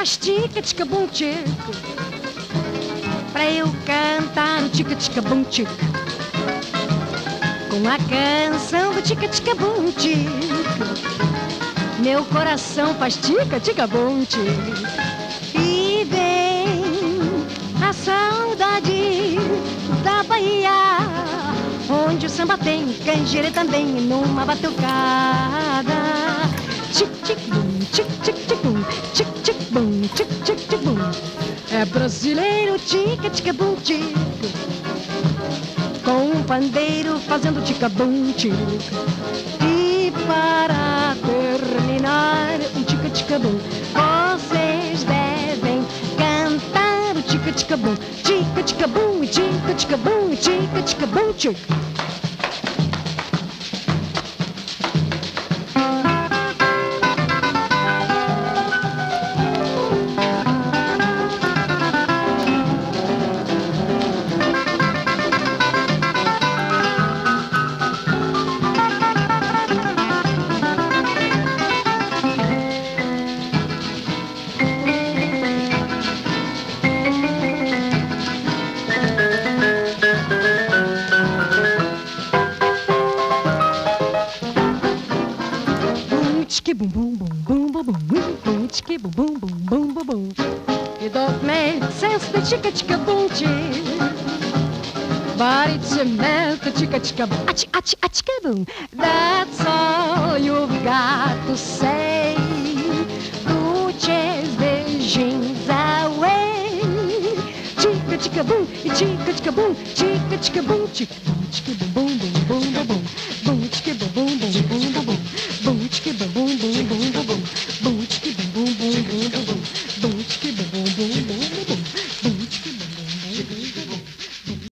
faz tica-tica-bum tico, pra eu cantar o tica-tica-bum tico, com a canção do tica-tica-bum tico. Meu coração faz tica-tica-bum tico. E vem a saudade da Bahia, onde o samba tem canjibre também numa batucada. Tic-tic-bum, tic-tic-tic-bum, tic-tic-bum, tic-tic-tic-bum. É brasileiro, tica-tica-bum tico, com um pandeiro fazendo tica-bum tico. E para terminar o tica-tica-bum, vocês devem cantar o tica-tica-bum, tica-tica-bum, tica-tica-bum, tica-tica-bum tico. Bum bum bum bum bum bum bum tiki bum bum bum bum bum bum. It don't make sense the chicka chicka boom chick, but it's a mess the chicka chicka boom chicka boom. That's all you've got to say to chase the dreams away. Chicka chicka boom, chicka chicka boom, chicka chicka boom chick, chicka boom boom boom boom boom boom chicka boom boom boom boom boom boom chicka boom boom boom boom boom boom.